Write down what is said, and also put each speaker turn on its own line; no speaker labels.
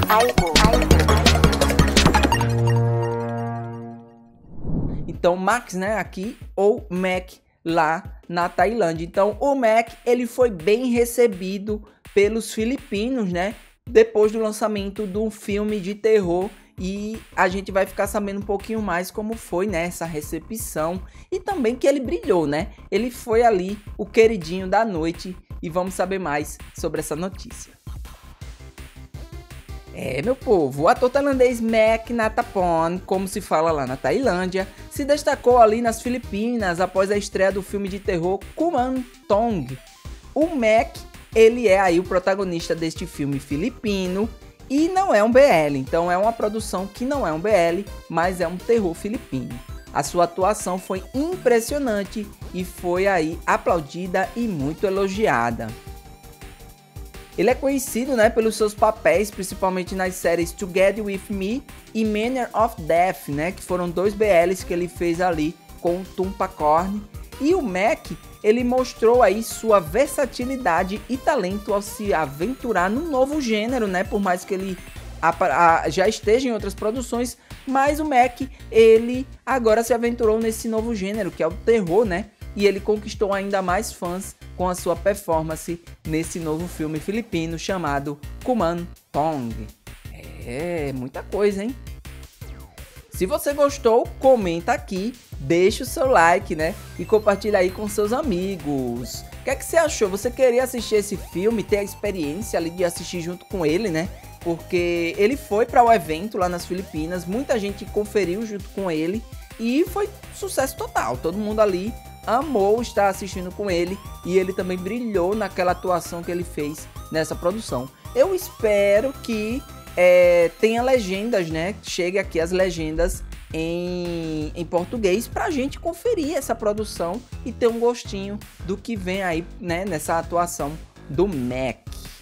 Então, Max, né, aqui, ou Mac, lá na Tailândia. Então, o Mac, ele foi bem recebido pelos filipinos, né, depois do lançamento de um filme de terror. E a gente vai ficar sabendo um pouquinho mais como foi, né, essa recepção. E também que ele brilhou, né? Ele foi ali o queridinho da noite. E vamos saber mais sobre essa notícia. Meu povo, o ator tailandês Mac Nattapon, como se fala lá na Tailândia, se destacou ali nas Filipinas após a estreia do filme de terror Kumantong. O Mac, ele é aí o protagonista deste filme filipino e não é um BL, então é uma produção que não é um BL, mas é um terror filipino. A sua atuação foi impressionante e foi aí aplaudida e muito elogiada. Ele é conhecido, né, pelos seus papéis, principalmente nas séries Together With Me e Manner of Death, né, que foram 2 BLs que ele fez ali com o Tumpacorn. E o Mac, ele mostrou aí sua versatilidade e talento ao se aventurar num novo gênero, né, por mais que ele já esteja em outras produções, mas o Mac, ele agora se aventurou nesse novo gênero, que é o terror, né, e ele conquistou ainda mais fãs com a sua performance nesse novo filme filipino chamado Kumantong. Muita coisa, hein? Se você gostou, comenta aqui, deixa o seu like, né? E compartilha aí com seus amigos. O que é que você achou? Você queria assistir esse filme, ter a experiência ali de assistir junto com ele, né? Porque ele foi para o evento lá nas Filipinas, muita gente conferiu junto com ele e foi sucesso total. Todo mundo ali amou estar assistindo com ele e ele também brilhou naquela atuação que ele fez nessa produção. Eu espero que tenha legendas, né? Chegue aqui as legendas em português pra gente conferir essa produção e ter um gostinho do que vem aí, né, nessa atuação do Mac.